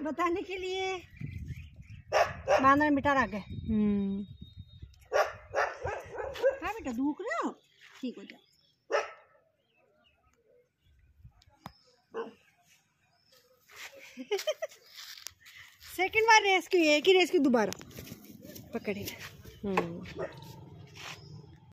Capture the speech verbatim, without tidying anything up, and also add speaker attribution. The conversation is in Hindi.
Speaker 1: बताने के लिए बांदर बेटा आ गए। हम्म हाँ बेटा दुख रहे हो, ठीक हो जाओ। सेकंड बार रेस्क्यू, एक ही रेस्क्यू दोबारा पकड़े। हम्म